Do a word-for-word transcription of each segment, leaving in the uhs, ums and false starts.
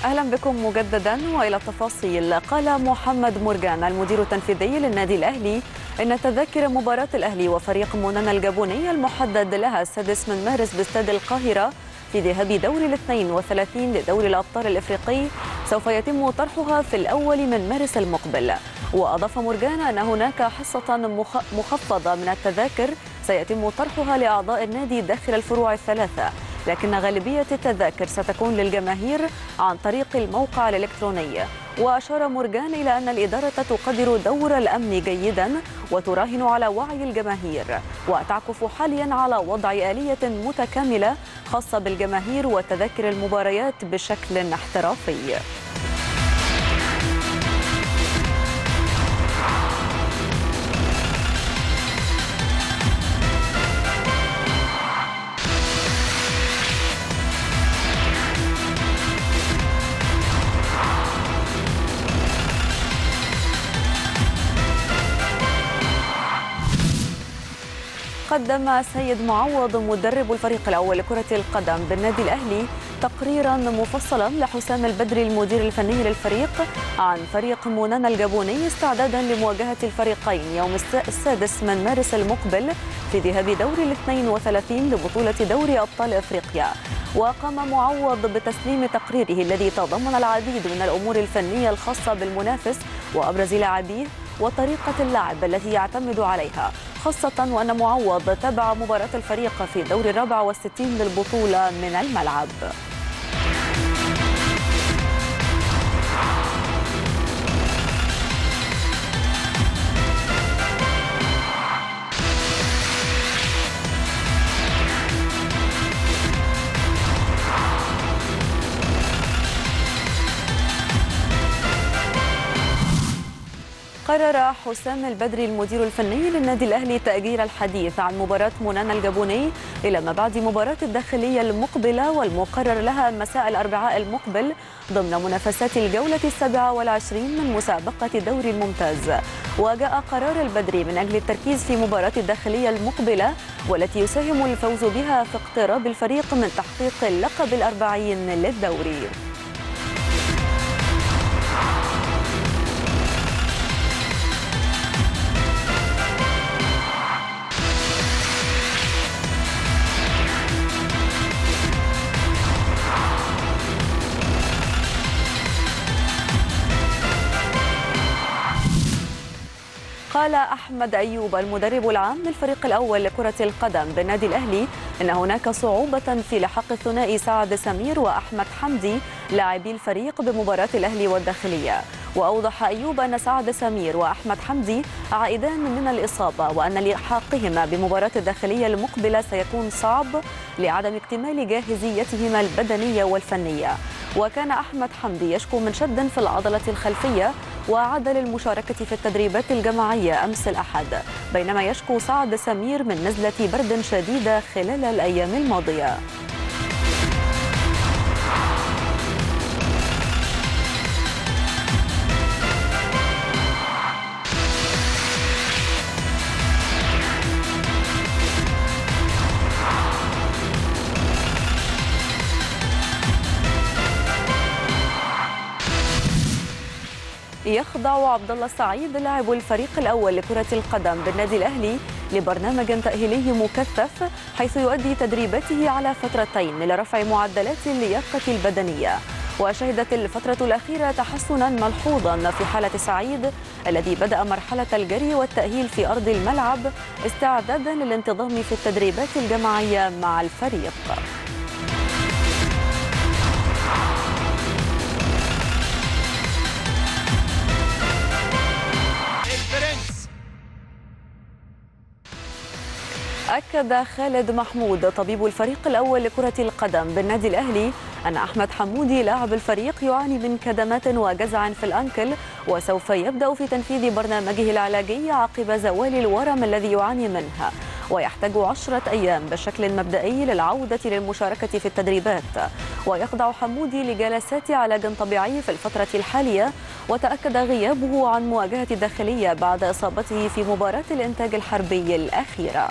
أهلا بكم مجددا وإلى التفاصيل. قال محمد مرجان المدير التنفيذي للنادي الأهلي إن تذاكر مباراة الأهلي وفريق منانا الجابوني المحدد لها السادس من مارس باستاد القاهرة في ذهاب دور الاثنين وثلاثين لدوري الأبطال الإفريقي سوف يتم طرحها في الأول من مارس المقبل. وأضاف مرجان أن هناك حصة مخفضة من التذاكر سيتم طرحها لأعضاء النادي داخل الفروع الثلاثة، لكن غالبية التذاكر ستكون للجماهير عن طريق الموقع الإلكتروني. وأشار مرجان إلى أن الإدارة تقدر دور الأمن جيدا وتراهن على وعي الجماهير، وتعكف حاليا على وضع آلية متكاملة خاصة بالجماهير وتذاكر المباريات بشكل احترافي. قدم سيد معوض مدرب الفريق الأول لكرة القدم بالنادي الأهلي تقريرا مفصلا لحسام البدري المدير الفني للفريق عن فريق منانا الجابوني استعدادا لمواجهة الفريقين يوم السادس من مارس المقبل في ذهاب دوري الاثنين وثلاثين لبطولة دوري أبطال إفريقيا. وقام معوض بتسليم تقريره الذي تضمن العديد من الأمور الفنية الخاصة بالمنافس وأبرز لاعبيه وطريقة اللعب التي يعتمد عليها، خاصة وأن معوض تابع مباراة الفريق في دور الرابع والستين للبطولة من الملعب. قرر حسام البدري المدير الفني للنادي الأهلي تأجيل الحديث عن مباراة منانا الجابوني إلى ما بعد مباراة الداخلية المقبلة والمقرر لها مساء الأربعاء المقبل ضمن منافسات الجولة السابعة والعشرين من مسابقة دوري الممتاز. وجاء قرار البدري من أجل التركيز في مباراة الداخلية المقبلة والتي يساهم الفوز بها في اقتراب الفريق من تحقيق اللقب الأربعين للدوري. قال أحمد أيوب المدرب العام للفريق الأول لكرة القدم بالنادي الأهلي إن هناك صعوبة في لحاق الثنائي سعد سمير وأحمد حمدي لاعبي الفريق بمباراة الأهلي والداخلية. وأوضح أيوب أن سعد سمير وأحمد حمدي عائدان من الإصابة وأن لحاقهما بمباراة الداخلية المقبلة سيكون صعب لعدم اكتمال جاهزيتهما البدنية والفنية. وكان أحمد حمدي يشكو من شد في العضلة الخلفية وعاد للمشاركة في التدريبات الجماعية أمس الأحد، بينما يشكو سعد سمير من نزلة برد شديدة خلال الأيام الماضية. يخضع عبد الله السعيد لاعب الفريق الأول لكرة القدم بالنادي الأهلي لبرنامج تأهيلي مكثف حيث يؤدي تدريباته على فترتين لرفع معدلات اللياقة البدنية. وشهدت الفترة الأخيرة تحسنا ملحوظا في حالة سعيد الذي بدأ مرحلة الجري والتأهيل في أرض الملعب استعدادا للانتظام في التدريبات الجماعية مع الفريق. أكد خالد محمود طبيب الفريق الأول لكرة القدم بالنادي الأهلي أن أحمد حمودي لاعب الفريق يعاني من كدمات وجزع في الأنكل وسوف يبدأ في تنفيذ برنامجه العلاجي عقب زوال الورم الذي يعاني منه، ويحتاج عشرة أيام بشكل مبدئي للعودة للمشاركة في التدريبات. ويخضع حمودي لجلسات علاج طبيعي في الفترة الحالية، وتأكد غيابه عن مواجهة الداخلية بعد إصابته في مباراة الإنتاج الحربي الأخيرة.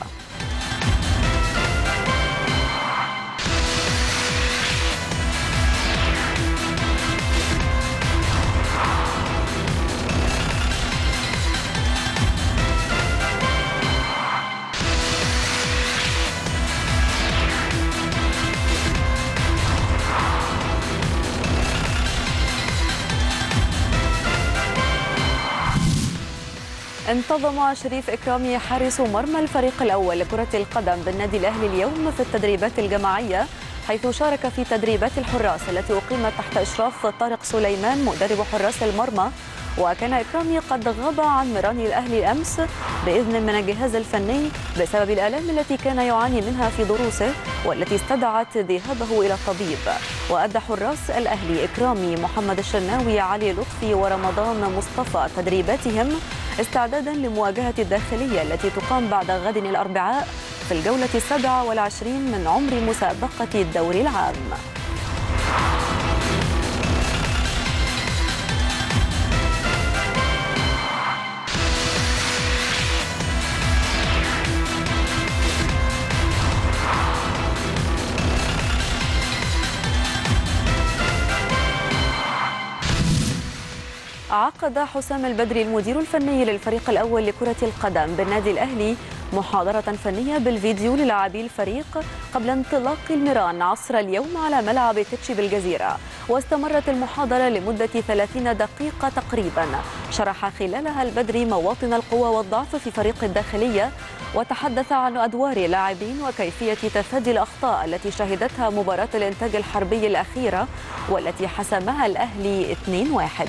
انتظم شريف إكرامي حارس مرمى الفريق الأول لكرة القدم بالنادي الأهلي اليوم في التدريبات الجماعية، حيث شارك في تدريبات الحراس التي أقيمت تحت إشراف طارق سليمان مدرب حراس المرمى. وكان إكرامي قد غاب عن مران الأهلي أمس بإذن من الجهاز الفني بسبب الآلام التي كان يعاني منها في ضروسه والتي استدعت ذهابه إلى الطبيب. وأدى حراس الأهلي إكرامي، محمد الشناوي، علي لطفي ورمضان مصطفى تدريباتهم استعدادا لمواجهة الداخلية التي تقام بعد غد الأربعاء في الجولة السابعة والعشرين من عمر مسابقة الدوري العام. عقد حسام البدري المدير الفني للفريق الأول لكرة القدم بالنادي الأهلي محاضرة فنية بالفيديو للاعبي الفريق قبل انطلاق المران عصر اليوم على ملعب تتشي بالجزيرة، واستمرت المحاضرة لمدة ثلاثين دقيقة تقريبا. شرح خلالها البدري مواطن القوة والضعف في فريق الداخلية، وتحدث عن أدوار اللاعبين وكيفية تفادي الأخطاء التي شهدتها مباراة الإنتاج الحربي الأخيرة والتي حسمها الأهلي اثنين واحد.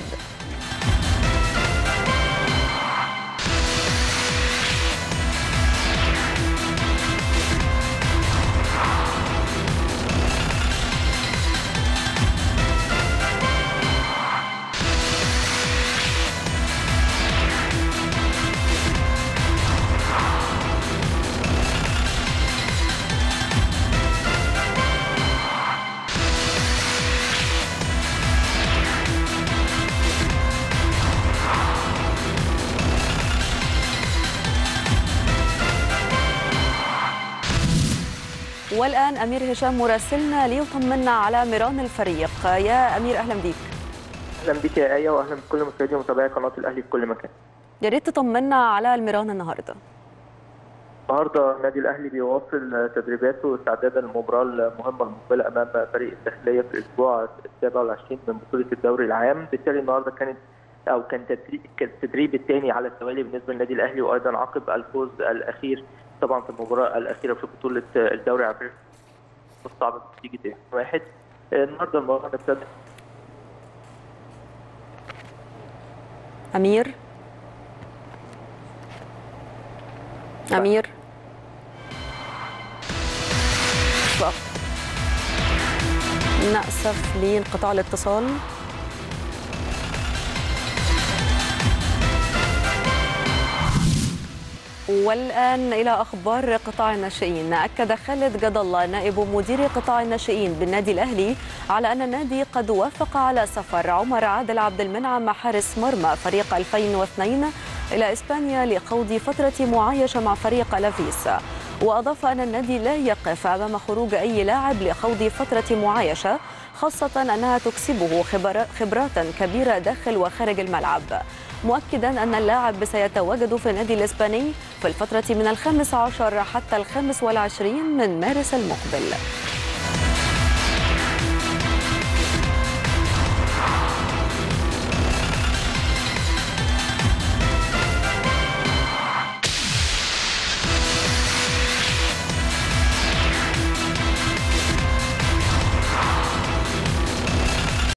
والآن أمير هشام مراسلنا ليطمنا على مران الفريق. يا أمير أهلا بيك. أهلا بك يا آية، وأهلا بكل مشاهدي ومتابعي قناة الأهلي في كل مكان. يا ريت تطمنا على المران النهارده. النهارده النادي الأهلي بيواصل تدريباته استعدادا للمباراة المهمة المقبلة أمام فريق الداخلية في الأسبوع السابع والعشرين من بطولة الدوري العام. بالتالي النهارده كانت أو كان التدريب الثاني على التوالي بالنسبة للنادي الأهلي، وأيضا عقب الفوز الأخير طبعا في المباراة الأخيرة في بطولة الدوري العام الصعبة بنتيجة اثنين واحد. النهارده المباراة ابتدت. أمير أمير نأسف لانقطاع الاتصال. والآن إلى أخبار قطاع الناشئين. أكد خالد جد الله نائب مدير قطاع الناشئين بالنادي الأهلي على أن النادي قد وافق على سفر عمر عادل عبد المنعم حارس مرمى فريق ألفين واثنين إلى إسبانيا لخوض فترة معايشة مع فريق ألافيس. وأضاف أن النادي لا يقف أمام خروج أي لاعب لخوض فترة معايشة، خاصة أنها تكسبه خبرات كبيرة داخل وخارج الملعب، مؤكدا أن اللاعب سيتواجد في النادي الإسباني في الفترة من الخامس عشر حتى الخامس والعشرين من مارس المقبل.